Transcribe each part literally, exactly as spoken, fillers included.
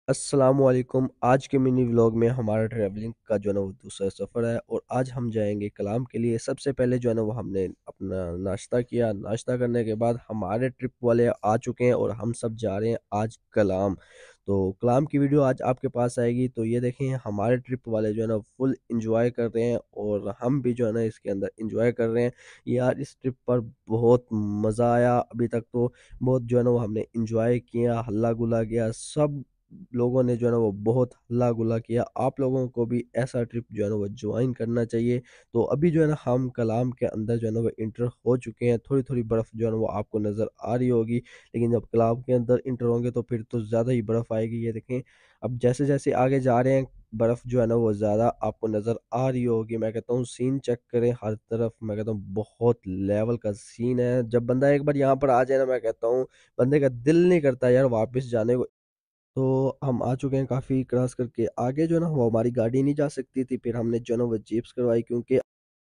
अस्सलामुअलैकुम। आज के मिनी व्लॉग में हमारा ट्रैवलिंग का जो है ना वो दूसरा सफ़र है और आज हम जाएंगे कलाम के लिए। सबसे पहले जो है ना वो हमने अपना नाश्ता किया। नाश्ता करने के बाद हमारे ट्रिप वाले आ चुके हैं और हम सब जा रहे हैं आज कलाम। तो कलाम की वीडियो आज आपके पास आएगी। तो ये देखें, हमारे ट्रिप वाले जो है ना फुल इंजॉय कर रहे हैं और हम भी जो है ना इसके अंदर इंजॉय कर रहे हैं। यार, इस ट्रिप पर बहुत मज़ा आया। अभी तक तो बहुत जो है ना वो हमने इंजॉय किया, हल्ला गुल्ला किया, सब लोगों ने जो है ना वो बहुत हल्ला गुल्ला किया। आप लोगों को भी ऐसा ट्रिप जो है ना वो ज्वाइन करना चाहिए। तो अभी जो है ना हम कलाम के अंदर जो है ना वो इंटर हो चुके हैं। थोड़ी थोड़ी बर्फ़ जो है ना वो आपको नज़र आ रही होगी, लेकिन जब कलाम के अंदर इंटर होंगे तो फिर तो ज़्यादा ही बर्फ़ आएगी। ये देखें, अब जैसे जैसे आगे जा रहे हैं बर्फ़ जो है ना वो ज़्यादा आपको नज़र आ रही होगी। मैं कहता हूँ सीन चेक करें हर तरफ। मैं कहता हूँ बहुत लेवल का सीन है। जब बंदा एक बार यहाँ पर आ जाए ना, मैं कहता हूँ बंदे का दिल नहीं करता यार वापस जाने को। तो हम आ चुके हैं काफ़ी क्रॉस करके। आगे जो है ना वो हमारी गाड़ी नहीं जा सकती थी, फिर हमने जो है ना वो जीप्स करवाई, क्योंकि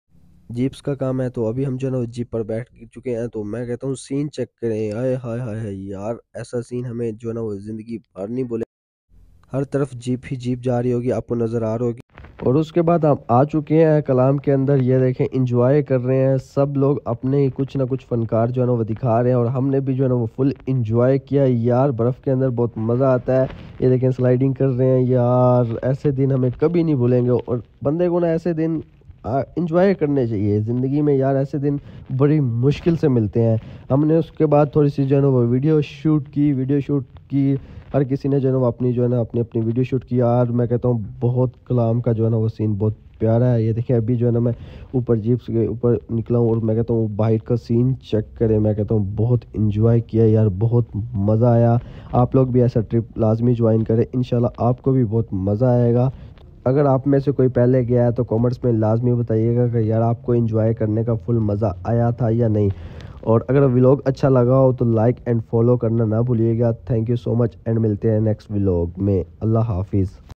जीप्स का काम है। तो अभी हम जो है ना वो जीप पर बैठ चुके हैं। तो मैं कहता हूँ सीन चेक करें, आए हाय हाय हाय यार, ऐसा सीन हमें जो है ना वो ज़िंदगी भर नहीं बोले। हर तरफ जीप ही जीप जा रही होगी, आपको नज़र आ रही होगी। और उसके बाद हम आ चुके हैं कलाम के अंदर। ये देखें, इंजॉय कर रहे हैं सब लोग, अपने ही कुछ ना कुछ फनकार जो है ना वो दिखा रहे हैं और हमने भी जो है ना वो फुल इंजॉय किया। यार, बर्फ़ के अंदर बहुत मज़ा आता है। ये देखें, स्लाइडिंग कर रहे हैं। यार, ऐसे दिन हमें कभी नहीं भूलेंगे और बंदे को ना ऐसे दिन इंजॉय करने चाहिए ज़िंदगी में। यार, ऐसे दिन बड़ी मुश्किल से मिलते हैं। हमने उसके बाद थोड़ी सी जो है ना वो वीडियो शूट की वीडियो शूट की हर किसी ने जो है ना वो अपनी जो है ना अपनी अपनी वीडियो शूट की। यार, मैं कहता हूँ बहुत कलाम का जो है ना वो सीन बहुत प्यारा है। ये देखिए, अभी जो है ना मैं ऊपर जीप के ऊपर निकला हूँ और मैं कहता हूँ बाइक का सीन चेक करें। मैं कहता हूँ बहुत इंजॉय किया यार, बहुत मज़ा आया। आप लोग भी ऐसा ट्रिप लाजमी ज्वाइन करें, इंशाल्लाह आपको भी बहुत मज़ा आएगा। अगर आप में से कोई पहले गया है तो कमेंट्स में लाजमी बताइएगा कि यार आपको एंजॉय करने का फुल मज़ा आया था या नहीं। और अगर व्लॉग अच्छा लगा हो तो लाइक एंड फॉलो करना ना भूलिएगा। Thank you so much and मिलते हैं नेक्स्ट व्लॉग में। अल्लाह हाफिज़।